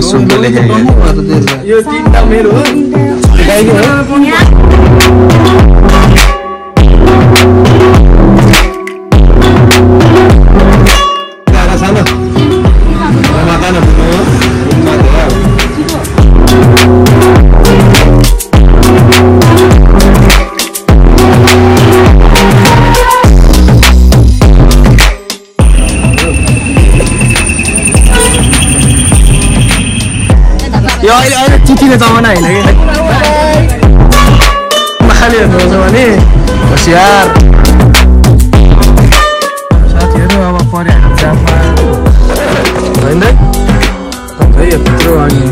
शुद्ध लेखेको यो तीनटा मेरो हो गाईको हो यो अहिले चिठीको जमाना होइन कि खाली हेर्नुहुन्छ भने होसियार साथीहरू अब पऱ्यो हामी जाममा होइन है यत्रो अनि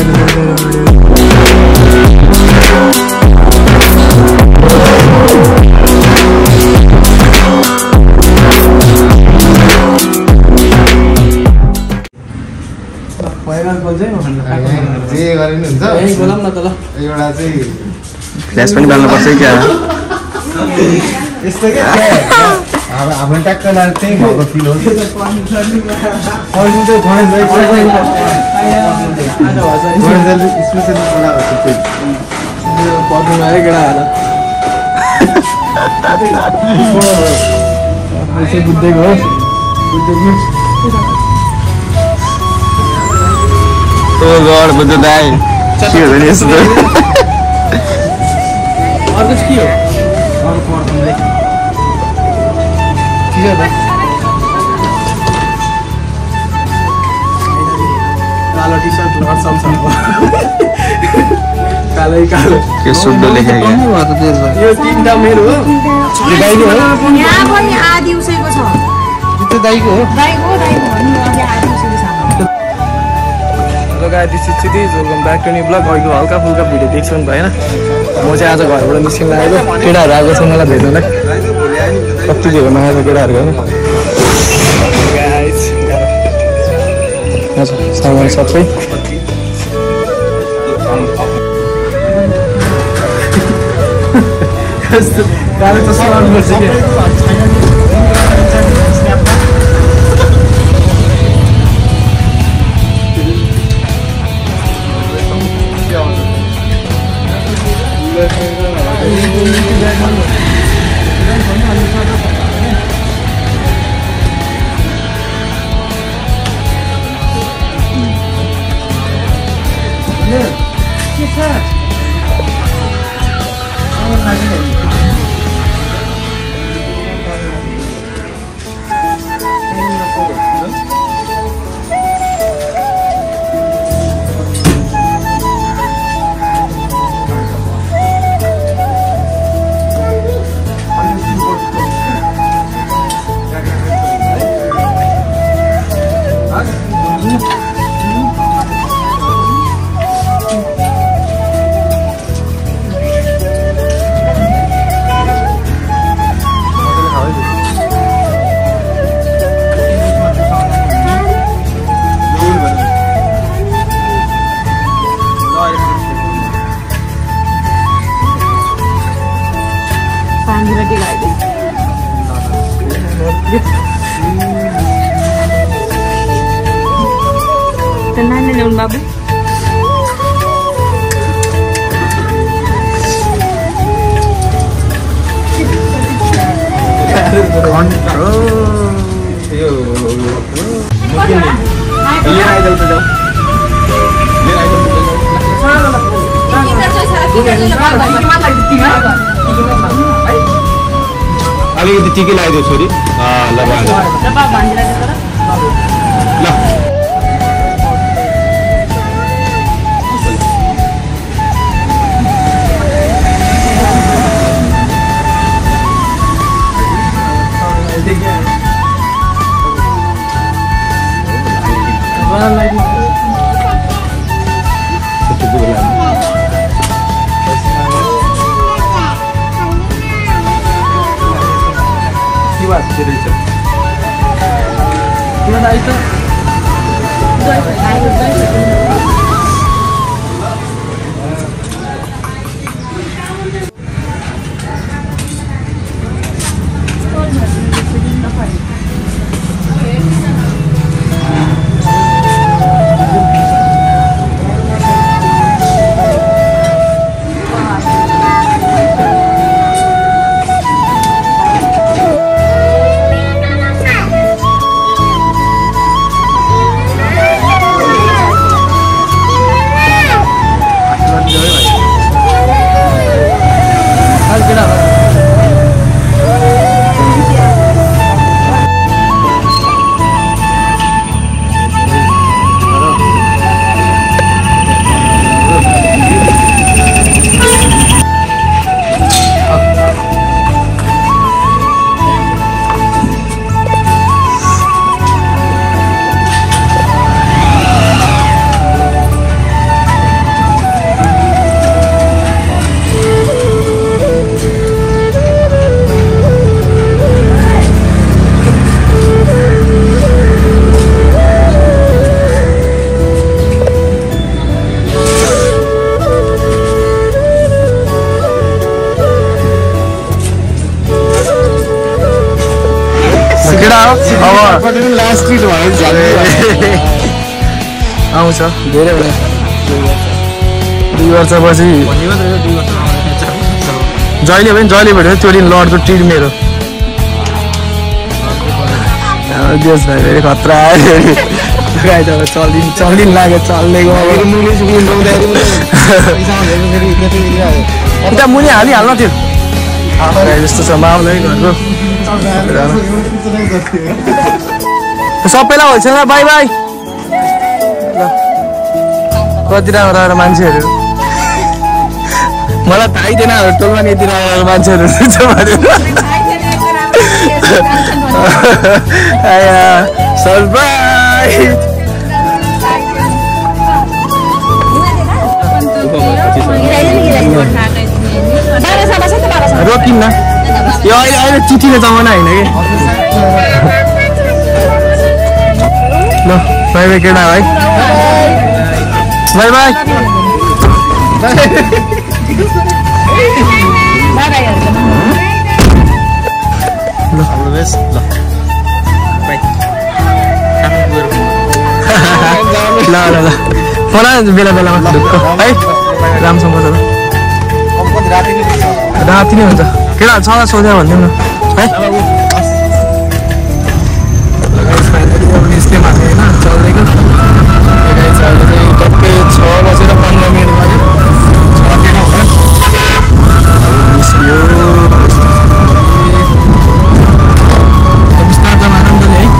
फ्ल्यास पनि बाल्नुपर्छ क्या यस्तो क्या हाम्रो ट्याक्क लाग्छ त्यही भएको फिल हो बुझ्दैको हो बुद्ध दाई के हो नि यस्तो अर्को चाहिँ के हो अर्को पर्दै के छ त कालो टी सर्ट लगाउँछ कालै कालो के शुद्ध लेखेको यो तीनटा मेरो हो यो गाईको हो यहाँ पनि आधी उसैको छ त्यो दाईको हो दाईको दाईको हो नि अझै आधी उसैको छ hello guys this is city welcome back to new blog अहिलेको हल्का फुल्का भिडियो देख्छु नि भएन म चाहिँ आज घरबाट निस्किन लागेको केटाहरू आएको छ मलाई भेट्नलाई कति झिरो नआएको केटाहरूको होइन सामान सबै कालो त सामान गर्छ क्या Tenang na naman babu. अलिकति टिकी लगाइदियो छोरी ल केटा हो अब लास्ट ट्रिट भयो आउँछ धेरै भयो 2 वर्षपछि जहिले पनि जहिले भेट्यो त्यो दिन लडको ट्रिट मेरो देश भाइ फेरि खतरा आयो गाई त चल्दिन लाग्यो चल्लेको उता मुनि हालिहाल्न थियो जस्तो छ माउलाई घरको सबैलाई हुन्छ ल बाई बाई कति राम्रो राम्रो मान्छेहरू मलाई थाहै थिएन टोलमा यति राम्रो मान्छेहरू रहेछ भनेर सरप्राइज रोकिन् न यो अहिले चिठीको जमाना होइन कि ल बाई बाई केटा भाइ बाई बाई ल ल ल मलाई बेला बेलामा ढुक्क है राम्रोसँग बस्छ राति नै हुन्छ केटा छ सोध्या भनिदिउँ न है यस्तै माथि होइन चल्दैको टक्कै 6:15 लाग्यो बिस्तार त आनन्दले है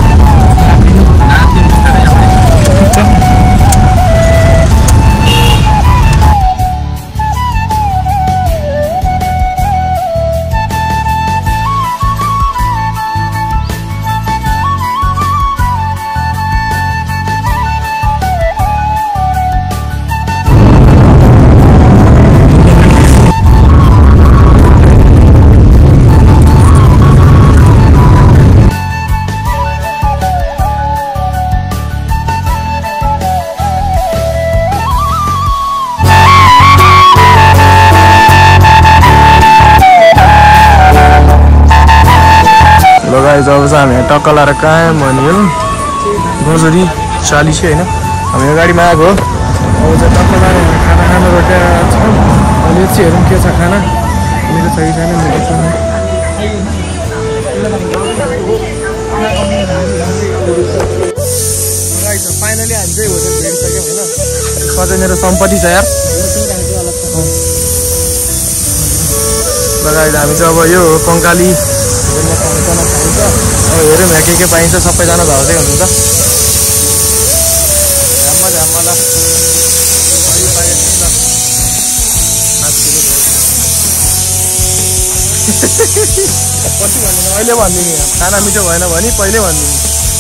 जब चाहिँ हामी टक्क लाएर कहाँ भन्यो गोजरी 40 होइन हामी यो गाडीमा आएको हो अब चाहिँ टक्क लाएर खाना खानु रोटेर छ अहिले चाहिँ हेरौँ के छ खाना मेरो छ कि छैन मेरो फाइनली हामी चाहिँ होटेल भेटिसक्यौँ होइन सधैँ मेरो सम्पत्ति छ यार लगाएर हामी चाहिँ अब यो कङ्काली अब हेरौँ यहाँ के पाइन्छ सबैजना झर्दै हुनुहुन्छ पछि भन्दिनँ अहिले भनिदिनु खाना मिठो भएन भने पहिले भनिदिनु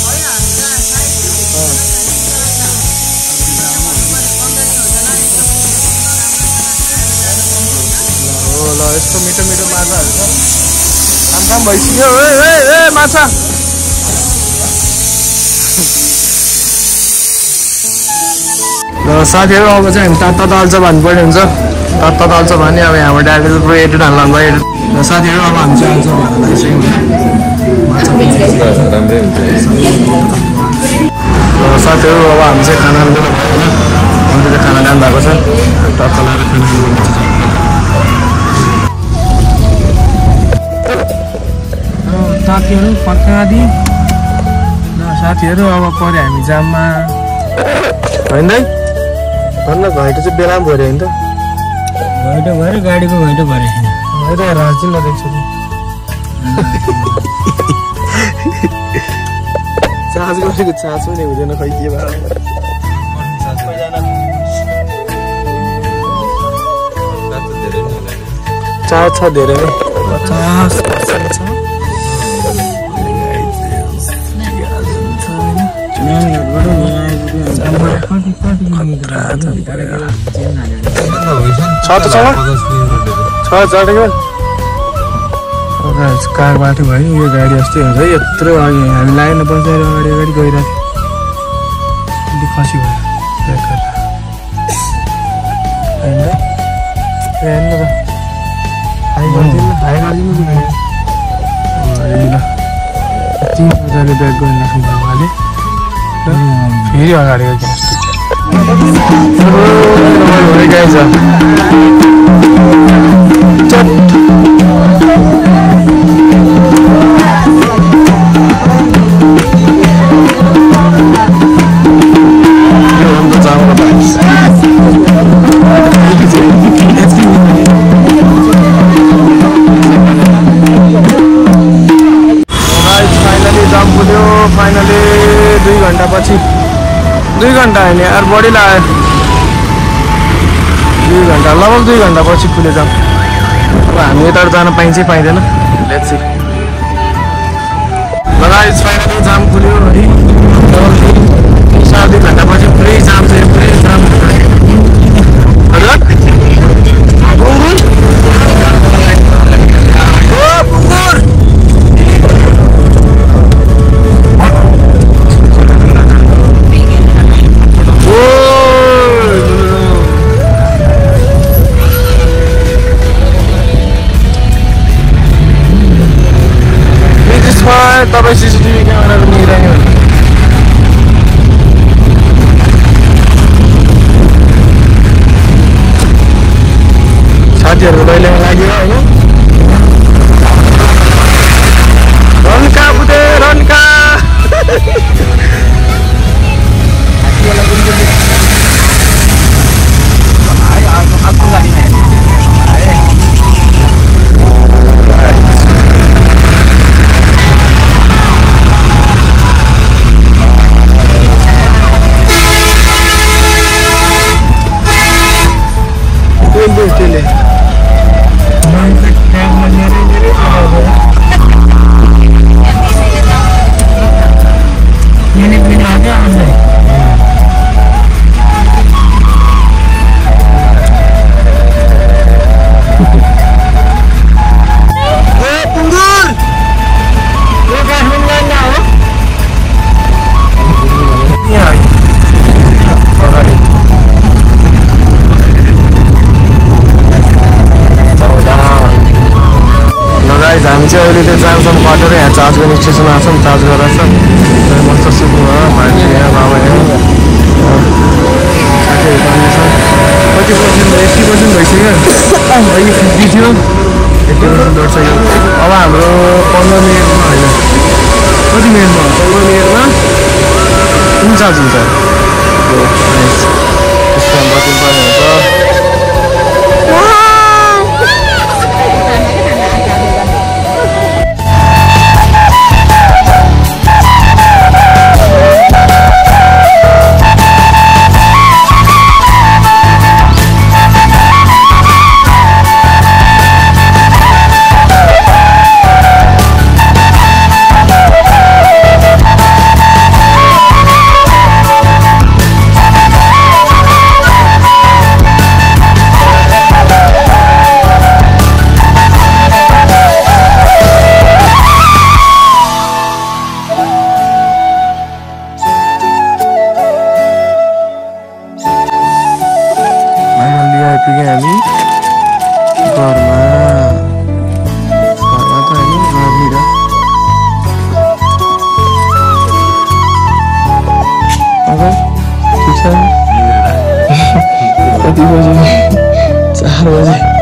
हो ल यस्तो मिठो मिठो माछाहरू छ काम भइसक्यो ए माछा र साथीहरू अब चाहिँ हामी तात्ता दाल्छ भन्नुपर्ने हुन्छ तात्ता दाल्छ भने अब यहाँबाट डाइरेक्ट पुरो एडिट हाल्नु भयो र साथीहरू अब हामी चाहिँ राम्रै हुन्छ र साथीहरू अब हामी चाहिँ खाना खानु भएन हामीले खाना खानु भएको छ टक्क लगाएर खाना साथीहरू पक्का आदि साथीहरू अब पऱ्यो हामी जाममा होइन भन्न घैँटो चाहिँ बेलामा भऱ्यो होइन त घैँटो भऱ्यो गाडीको घैँटो भऱ्यो होइन त राजी नदेख्छु चार्ज गरेको चार्ज पनि हुँदैन खै के भयो चार्ज छ धेरै नै 50% छ कार बाटो भयो यो गाडी जस्तै हुन्छ यत्रो अघि हामी लाइनमा बसेर अगाडि अगाडि गइरहेको थियो खसी भयो होइन त हाई गरिदिनु यति मजाले ब्याक गर्न राख्नु भयो उहाँले फेरि अगाडि फाइनली 2 घन्टा पछि 2 घन्टा होइन यार बढी लाग्यो 2 घन्टा लगभग 2 घन्टा पछि खुल्यो जाम अब हामी यता जान पाइन्छ पाइँदैन let's see guys finally jam खुल्यो है 2 घन्टा पछि पुरै जाम छ पुरै जाम तपाईँ सीसीटीभी क्यामेराको निगरानी हो साथीहरूको दैलेमा लाग्यो होइन रन्का बुझे रन्का हामी चाहिँ अहिले त्यो जामसम्म कटेर यहाँ चार्ज गर्ने स्टेसन आएको छ नि चार्ज गरेर छ मस्त सुत्नु भयो भान्जी यहाँ बाबा यहाँ साथीहरू पनि छ 80% भइसक्यो अहिले 50 थियो 80% दौडिसक्यो अब हाम्रो 15 मिनटमा होइन कति मिनटमा 15 मिनटमा फुल चार्ज हुन्छ त्यसमा बत्ती पनि हुन्छ आइपुग्यौँ हामी घरमा त होइन घरनिर ठिक छ कति बजी 4 बजे